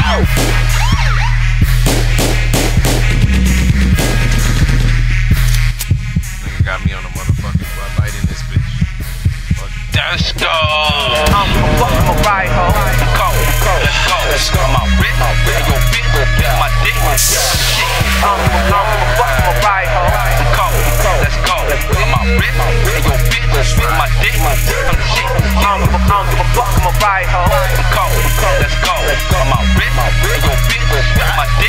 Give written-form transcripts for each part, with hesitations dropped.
Nigga got me on a motherfucking Bud Light in this bitch. Let's go. I'ma ride ho. Let's go. My whip, your bitch, my dick. I'ma ride ho. Let's go. My whip, your bitch, my dick. I'ma ride ho. Let's go. My whip, your bitch, my dick.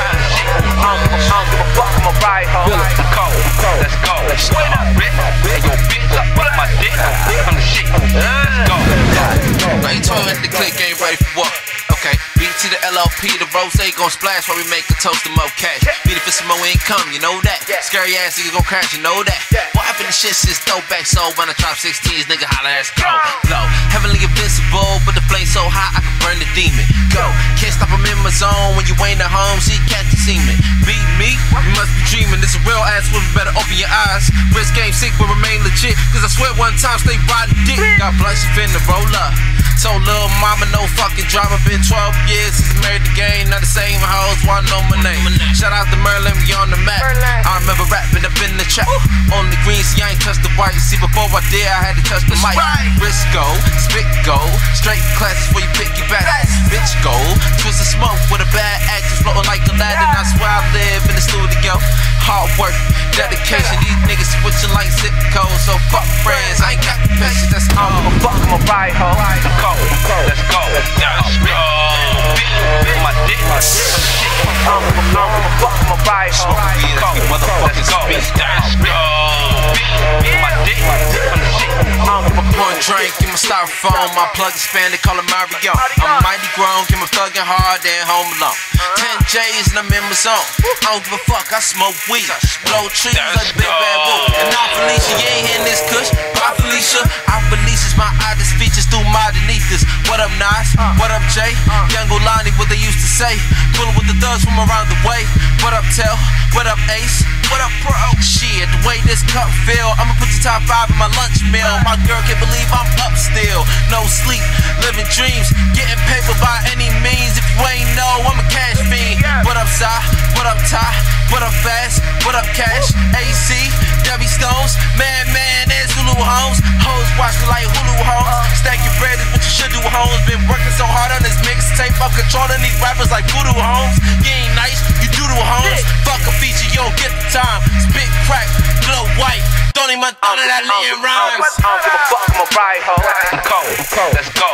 I'ma ride ho. Let's go. My whip, your bitch, my dick. I'm the shit. Let's go. Now you told me the click ain't ready for what? Okay, beat to the LLP, the rose gon' splash while we make a toast to more cash. Beat it for some more income, you know that. Scary ass niggas gon' crash, you know that. What happened to shit since throwback? So when I drop 16s, nigga holla ass go. Low, heavenly invincible, but the flame so hot I can burn the demon. Go, can't stop him in my zone when you ain't at home, so you catch the semen. Beat me, you must be dreaming. This a real ass woman, better open your eyes. Risk game sick, but remain legit. Cause I swear one time, stay riding dick. Got blood, she finna roll up. Told lil' mama no fucking drama. Been 12 years since I married the game. Not the same hoes, wanna know my name. Shout out to Merlin, we on the map. I remember rapping up in the trap. On the green, see I ain't touched the white. See before I did, I had to touch the mic. Wrist go, spit go, straight classes for you pick your back. Bitch go, twist the smoke with a bad actress floating like Aladdin. I swear I live in the studio. Hard work, dedication. These niggas switching like zip codes. So fuck friends, I ain't got the patience. That's all. I'ma ride ho. Let's go. My dick. I'ma ride ho. Motherfuckers bitch. Let's go. My dick. One drink, give my styrofoam. My plug expanded, call it Mario. I'm mighty grown, give my thuggin' hard, then home alone. 10 J's and I'm in my zone. I don't give a fuck, I smoke weed. Blow trees like Big Bad Wolf. And now Felicia, you ain't hearing this kush. Bye Felicia, I releases my oddest features through my Denethus. What up Nas? What up Jay? Young Olani, what they used to say. Coolin' with the thugs from around the way. What up Tell? What up Ace? What up bro? Shit, the way this cup feel, I'ma put your top 5 in my lunch meal. My girl can't believe I'm up still. No sleep, living dreams, getting paper by any means. If you ain't know, I'm a cash fiend. What up Sai? What up Ty? What up Fast? What up Cash? AC? Debbie Stones? Man, there's Hulu Homes. Hoes watch me like Hulu Homes. Stack your bread is what you should do, Homes. Been working so hard on this mixtape, I'm controlling these rappers like Voodoo Homes. You ain't nice, you doodle Homes. Fuck a feature, you don't get the time. Spit crack, glow white. Don't even none of that lean rhymes. I don't give a fuck, I'ma ride ho. Let's go.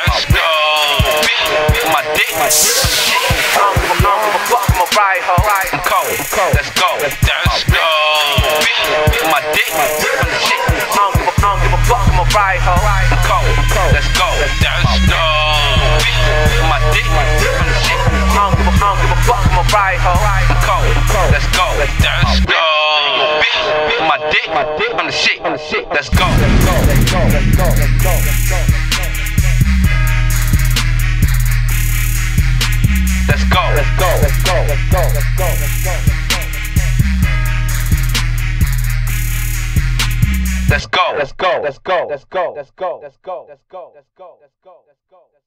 My dick. I don't give a fuck, I'ma ride ho. Let's go. My dick. I don't give a fuck, I'ma ride ho. Let's go. My dick. I don't give a fuck, I'ma ride ho. Let's go. My dick on the shit. Let's go. Let's go.